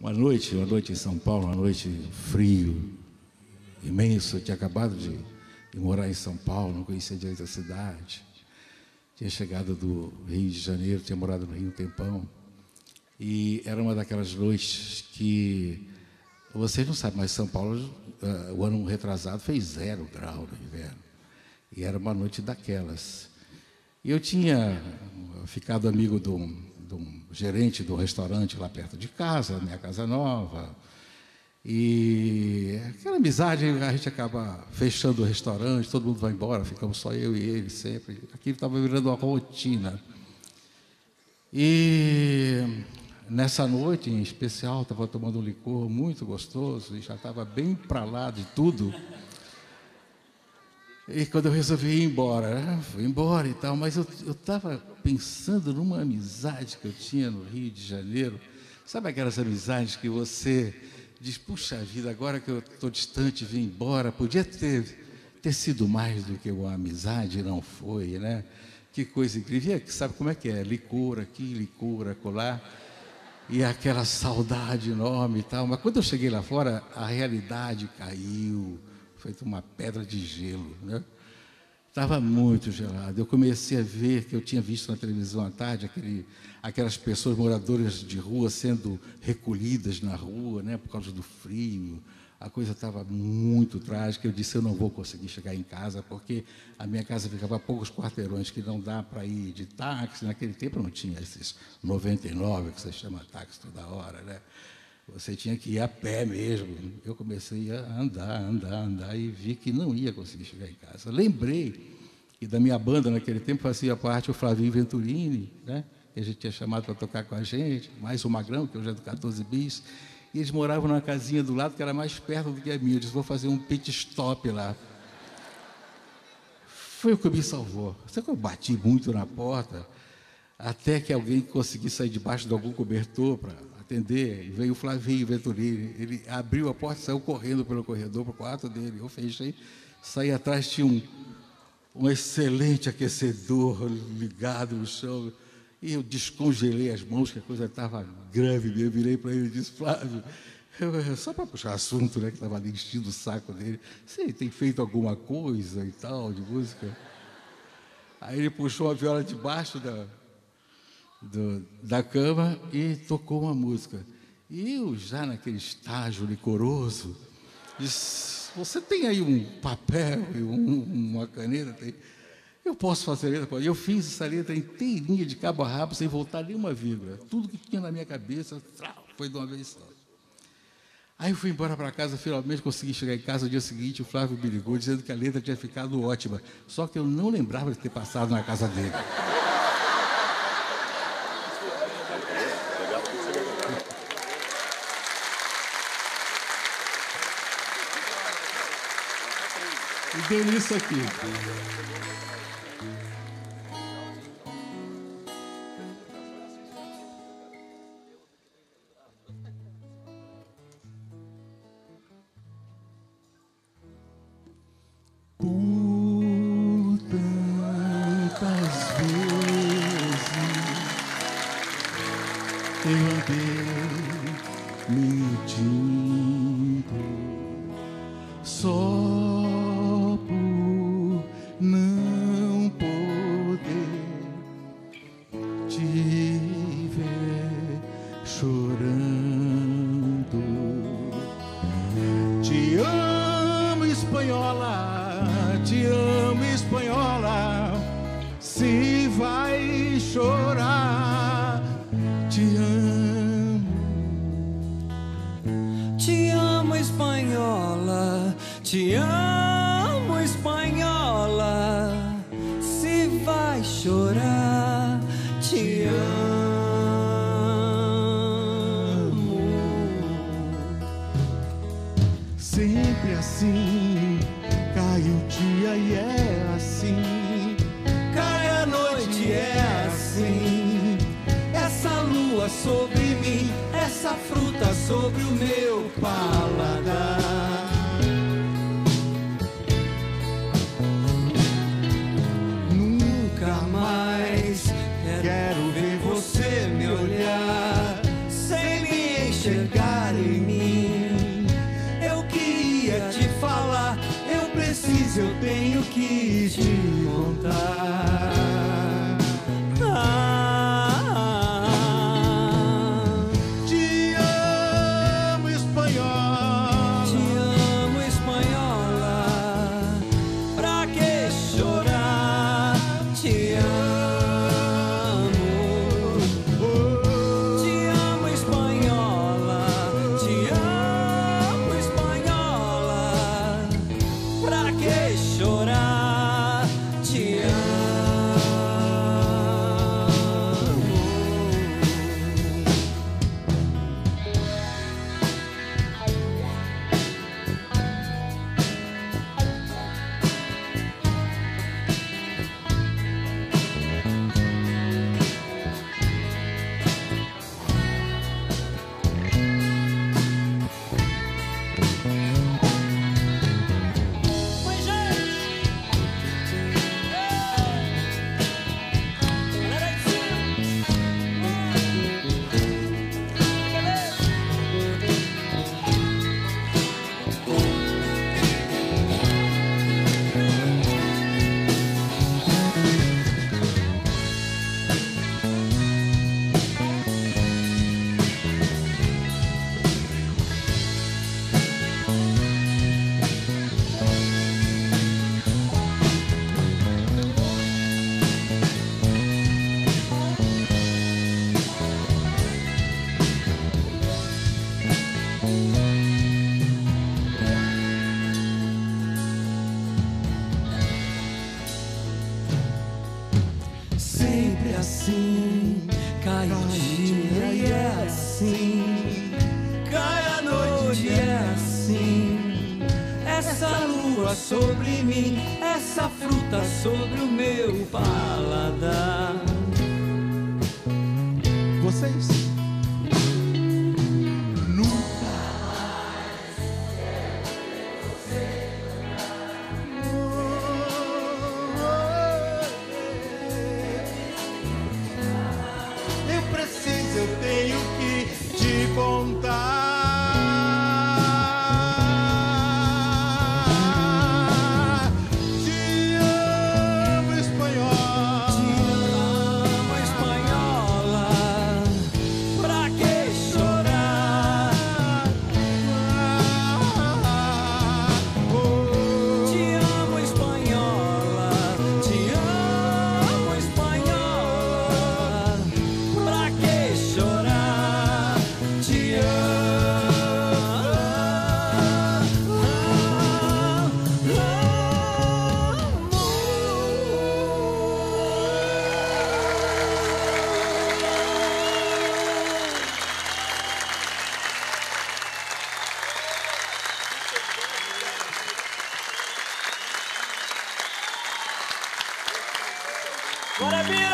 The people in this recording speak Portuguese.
Uma noite em São Paulo, uma noite frio, imenso. Eu tinha acabado de morar em São Paulo, não conhecia direito a cidade. Tinha chegado do Rio de Janeiro, tinha morado no Rio um tempão. E era uma daquelas noites que, vocês não sabem, mas São Paulo, o ano retrasado, fez 0 grau no inverno. E era uma noite daquelas. E eu tinha ficado amigo de um gerente do restaurante lá perto de casa, minha casa nova. E aquela amizade, a gente acaba fechando o restaurante, todo mundo vai embora, ficamos só eu e ele sempre. Aquilo estava virando uma rotina. E nessa noite em especial, estava tomando um licor muito gostoso e já estava bem para lá de tudo. E quando eu resolvi ir embora, fui embora e tal, mas eu estava pensando numa amizade que eu tinha no Rio de Janeiro. Sabe aquelas amizades que você diz, puxa vida, agora que eu estou distante, vim embora, podia ter sido mais do que uma amizade, não foi, né? Que coisa incrível. E sabe como é que é? Licor aqui, licor acolá, e aquela saudade enorme e tal. Mas quando eu cheguei lá fora, a realidade caiu, feito uma pedra de gelo, né? Estava muito gelado. Eu comecei a ver, que eu tinha visto na televisão à tarde, aquelas pessoas moradoras de rua sendo recolhidas na rua, né, por causa do frio. A coisa estava muito trágica. Eu disse, eu não vou conseguir chegar em casa, porque a minha casa ficava a poucos quarteirões, que não dá para ir de táxi. Naquele tempo não tinha esses 99, que você chama táxi toda hora, né? Você tinha que ir a pé mesmo. Eu comecei a andar e vi que não ia conseguir chegar em casa. Lembrei que da minha banda naquele tempo fazia parte o Flavinho Venturini, né? Que a gente tinha chamado para tocar com a gente, mais o Magrão, que hoje é do 14 Bis. E eles moravam numa casinha do lado que era mais perto do que a minha. Eu disse, vou fazer um pit stop lá. Foi o que me salvou. Sabe que eu bati muito na porta, até que alguém conseguisse sair debaixo de algum cobertor para atender, e veio o Flavinho Venturini. Ele abriu a porta e saiu correndo pelo corredor para o quarto dele. Eu fechei, saí atrás, tinha um excelente aquecedor ligado no chão, e eu descongelei as mãos, que a coisa estava grave. Eu virei para ele e disse, Flávio, só para puxar assunto, né, que estava ali enchendo o saco dele, você tem feito alguma coisa e tal, de música? Aí ele puxou a viola debaixo da cama e tocou uma música. E eu, já naquele estágio licoroso, disse, você tem aí um papel e uma caneta? Eu posso fazer a letra? Eu fiz essa letra inteirinha, de cabo a rabo, sem voltar nenhuma vírgula. Tudo que tinha na minha cabeça, foi de uma vez só. Aí eu fui embora para casa, finalmente consegui chegar em casa. No dia seguinte, o Flávio me ligou, dizendo que a letra tinha ficado ótima, só que eu não lembrava de ter passado na casa dele. E deu nisso aqui. Por tantas vezes eu andei mentindo, só por não poder te ver chorando. Te amo, espanhola, te amo, espanhola, se vai chorar, te amo. Te amo, espanhola, te amo, espanhola, se vai chorar, te amo. Sempre assim, cai o dia e é assim, Cai a noite, é assim. Essa lua sobre mim, essa fruta sobre o meu paladar. Nunca mais quero ver você me olhar sem me enxergar. tenho que te contar. Te amo, espanhola. Te amo, espanhola. Pra que chorar? Te amo. Te amo, espanhola. Te amo, espanhola. Pra que chorar? Te amo. Sempre assim, cai o dia e é assim, cai a noite e é assim. Essa lua sobre mim, essa fruta sobre o meu paladar. Vocês nunca eu preciso, eu tenho que te contar. Te amo, espanhola. Te amo, espanhola. Pra que chorar? Te amo, espanhola. Te amo, espanhola. Pra que chorar? Te Maravilha!